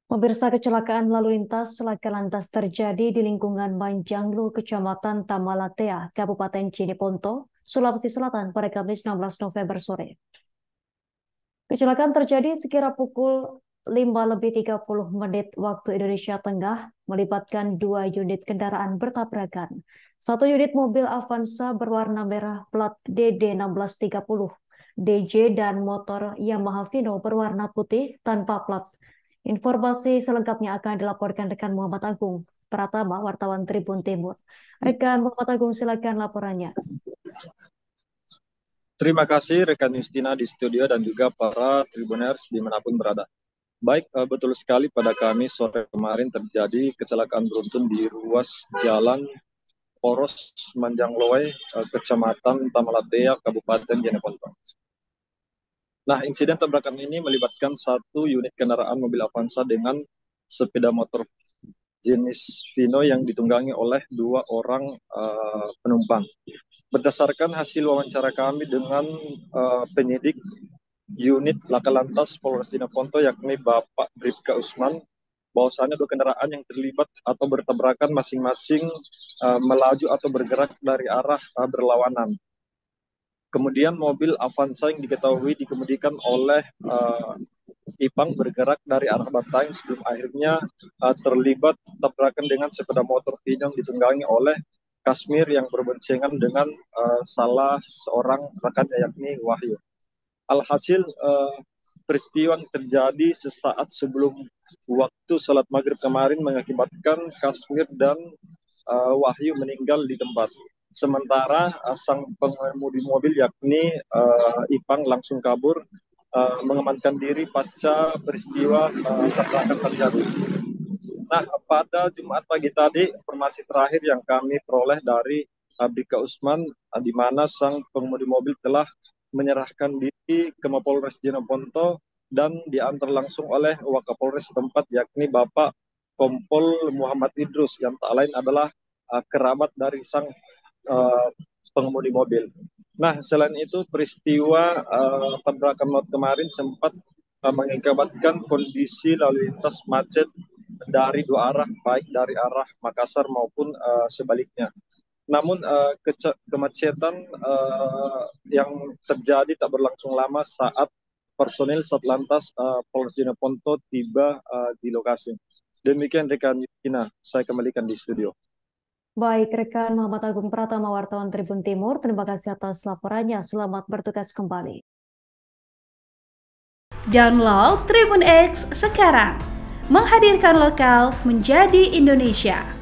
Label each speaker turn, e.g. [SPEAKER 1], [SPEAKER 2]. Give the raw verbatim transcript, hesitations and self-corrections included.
[SPEAKER 1] Pemirsa, kecelakaan lalu lintas laka lantas terjadi di lingkungan Manjanglu, Kecamatan Tamalatea, Kabupaten Cileponto, Sulawesi Selatan pada Kamis enam belas November sore. Kecelakaan terjadi sekira pukul lima lebih tiga puluh menit waktu Indonesia Tengah, melibatkan dua unit kendaraan bertabrakan. Satu unit mobil Avanza berwarna merah plat D D enam belas tiga puluh D J dan motor Yamaha Vino berwarna putih tanpa plat. Informasi selengkapnya akan dilaporkan rekan Muhammad Agung Pratama, wartawan Tribun Timur. Rekan Muhammad Agung, silakan laporannya.
[SPEAKER 2] Terima kasih rekan Justina di studio dan juga para Tribuners dimanapun berada. Baik, betul sekali pada Kamis sore kemarin terjadi kecelakaan beruntun di ruas jalan Poros Manjangloe, Kecamatan Tamalatea, Kabupaten Jeneponto. Nah, insiden tabrakan ini melibatkan satu unit kendaraan mobil Avanza dengan sepeda motor jenis Vino yang ditunggangi oleh dua orang uh, penumpang. Berdasarkan hasil wawancara kami dengan uh, penyidik unit Laka Lantas Polres Jeneponto yakni Bapak Bribka Usman, bahwasannya dua kendaraan yang terlibat atau bertabrakan masing-masing uh, melaju atau bergerak dari arah uh, berlawanan. Kemudian mobil Avanza yang diketahui dikemudikan oleh uh, Ipang bergerak dari arah Bantaeng sebelum akhirnya uh, terlibat tabrakan dengan sepeda motor Vino yang ditunggangi oleh Kasmir yang berboncengan dengan uh, salah seorang rekannya yakni Wahyu. Alhasil uh, peristiwa yang terjadi sesaat sebelum waktu salat maghrib kemarin mengakibatkan Kasmir dan uh, Wahyu meninggal di tempat. Sementara uh, sang pengemudi mobil yakni uh, Ipang langsung kabur uh, mengamankan diri pasca peristiwa uh, tabrakan terjadi. Nah, pada Jumat pagi tadi, informasi terakhir yang kami peroleh dari uh, Bribka Usman, uh, di mana sang pengemudi mobil telah menyerahkan diri ke Mapolres Jeneponto dan diantar langsung oleh Wakapolres setempat yakni Bapak Kompol Muhammad Idrus yang tak lain adalah uh, kerabat dari sang uh, pengemudi mobil. Nah, selain itu peristiwa uh, tabrakan maut kemarin sempat uh, mengakibatkan kondisi lalu lintas macet dari dua arah, baik dari arah Makassar maupun uh, sebaliknya. Namun uh, ke- kemacetan uh, yang terjadi tak berlangsung lama saat personil Satlantas uh, Polres Jeneponto tiba uh, di lokasi. Demikian rekan Yustina, saya kembalikan di studio.
[SPEAKER 1] Baik, rekan Muhammad Agung Pratama, wartawan Tribun Timur, terima kasih atas laporannya. Selamat bertugas kembali.
[SPEAKER 3] Download Tribun X sekarang, menghadirkan lokal menjadi Indonesia.